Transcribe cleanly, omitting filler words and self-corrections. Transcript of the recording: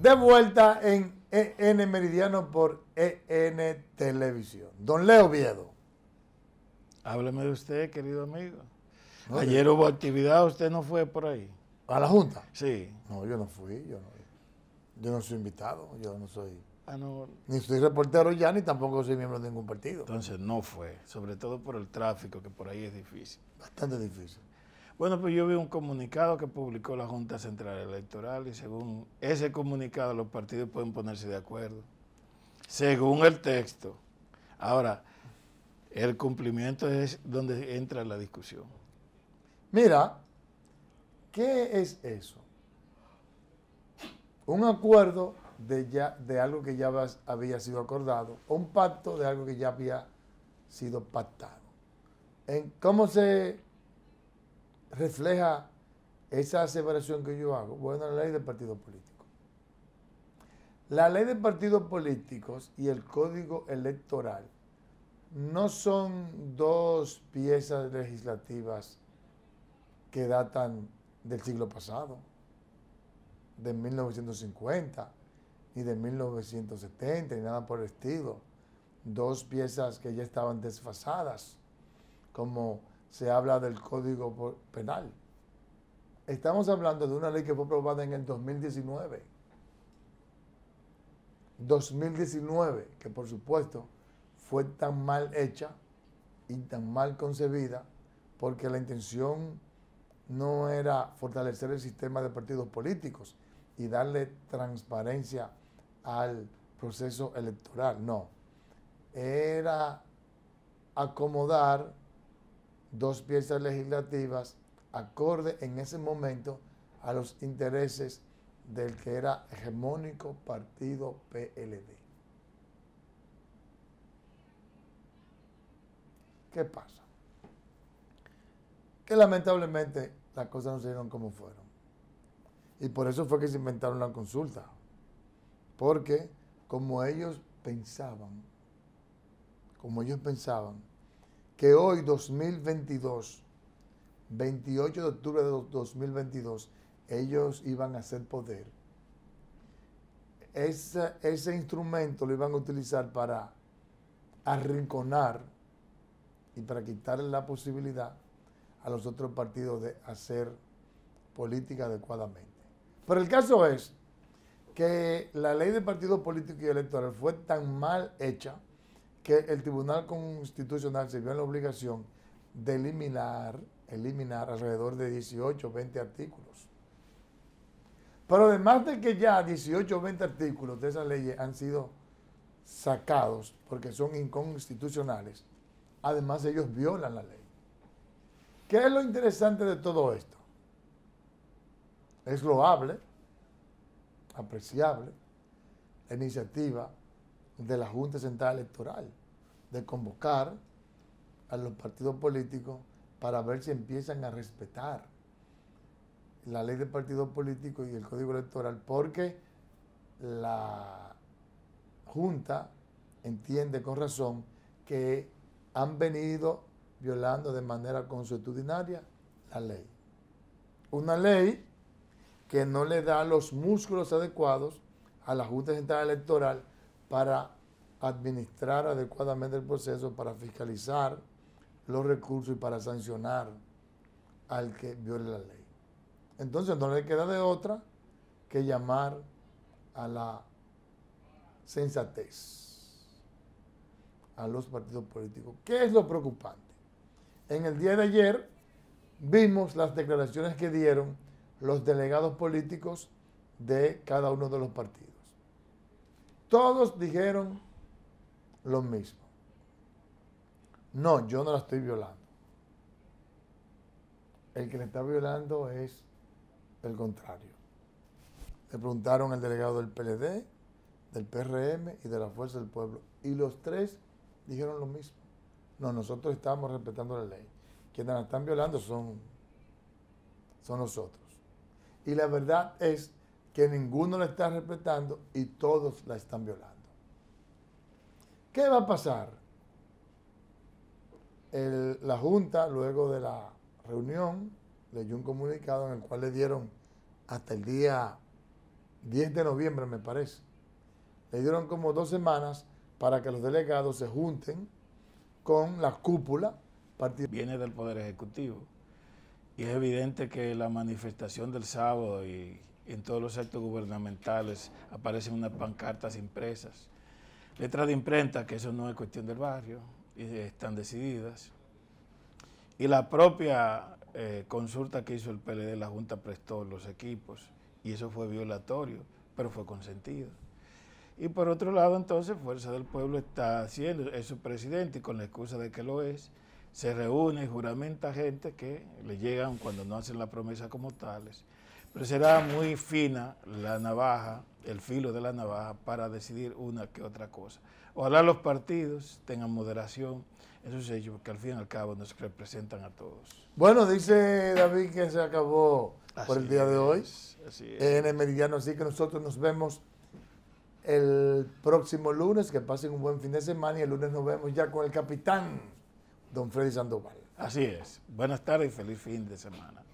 De vuelta en EN Meridiano por EN Televisión. Don Leo Viedo. Hábleme de usted, querido amigo. No, Ayer hubo actividad, ¿usted no fue por ahí? ¿A la Junta? Sí. No, yo no fui. Yo no soy invitado. Yo no soy. Ah, no. Ni soy reportero ya, ni tampoco soy miembro de ningún partido. Entonces no fue, sobre todo por el tráfico, que por ahí es difícil. Bastante difícil. Bueno, pues yo vi un comunicado que publicó la Junta Central Electoral y según ese comunicado los partidos pueden ponerse de acuerdo. Según el texto. Ahora, el cumplimiento es donde entra la discusión. Mira, ¿qué es eso? Un acuerdo de algo que ya había sido acordado, o un pacto de algo que ya había sido pactado. ¿Cómo se refleja esa aseveración que yo hago? Bueno, la ley de partidos políticos. La ley de partidos políticos y el código electoral no son dos piezas legislativas que datan del siglo pasado, de 1950, ni de 1970, ni nada por el estilo. Dos piezas que ya estaban desfasadas, como se habla del Código Penal. Estamos hablando de una ley que fue aprobada en el 2019. 2019, que por supuesto fue tan mal hecha y tan mal concebida, porque la intención no era fortalecer el sistema de partidos políticos y darle transparencia al proceso electoral, no. Era acomodar dos piezas legislativas acorde en ese momento a los intereses del que era hegemónico partido PLD. ¿Qué pasa? Que lamentablemente las cosas no se dieron como fueron. Y por eso fue que se inventaron la consulta. Porque como ellos pensaban que hoy 2022, 28 de octubre de 2022, ellos iban a hacer poder, ese instrumento lo iban a utilizar para arrinconar y para quitarle la posibilidad a los otros partidos de hacer política adecuadamente. Pero el caso es que la ley de partidos políticos y electorales fue tan mal hecha que el Tribunal Constitucional se vio en la obligación de eliminar alrededor de 18 o 20 artículos. Pero además de que ya 18 o 20 artículos de esas leyes han sido sacados porque son inconstitucionales, además ellos violan la ley. ¿Qué es lo interesante de todo esto? Es loable, apreciable, la iniciativa de la Junta Central Electoral de convocar a los partidos políticos para ver si empiezan a respetar la ley de partidos políticos y el código electoral, porque la Junta entiende con razón que han venido violando de manera consuetudinaria la ley. Una ley que no le da los músculos adecuados a la Junta Central Electoral para administrar adecuadamente el proceso, para fiscalizar los recursos y para sancionar al que viole la ley. Entonces no le queda de otra que llamar a la sensatez a los partidos políticos. ¿Qué es lo preocupante? En el día de ayer vimos las declaraciones que dieron los delegados políticos de cada uno de los partidos. Todos dijeron lo mismo. No, yo no la estoy violando. El que le está violando es el contrario. Le preguntaron al delegado del PLD, del PRM y de la Fuerza del Pueblo. Y los tres dijeron lo mismo. No, nosotros estamos respetando la ley. Quienes la están violando son nosotros. Y la verdad es que ninguno la está respetando y todos la están violando. ¿Qué va a pasar? La Junta, luego de la reunión, leyó un comunicado en el cual le dieron hasta el día 10 de noviembre me parece. Le dieron como 2 semanas para que los delegados se junten con la cúpula partidaria. Viene del Poder Ejecutivo. Y es evidente que la manifestación del sábado y en todos los actos gubernamentales aparecen unas pancartas impresas. Letras de imprenta, que eso no es cuestión del barrio, y están decididas. Y la propia consulta que hizo el PLD, la Junta prestó los equipos, y eso fue violatorio, pero fue consentido. Y por otro lado, entonces, Fuerza del Pueblo está haciendo, es su presidente, y con la excusa de que lo es, se reúne y juramenta gente que le llegan cuando no hacen la promesa como tales. Pero será muy fina la navaja, el filo de la navaja, para decidir una que otra cosa. Ojalá los partidos tengan moderación en sus hechos, porque al fin y al cabo nos representan a todos. Bueno, dice David que se acabó por el día de hoy Así en el Meridiano, así que nosotros nos vemos el próximo lunes, que pasen un buen fin de semana y el lunes nos vemos ya con el capitán don Freddy Sandoval. Así es. Buenas tardes y feliz fin de semana.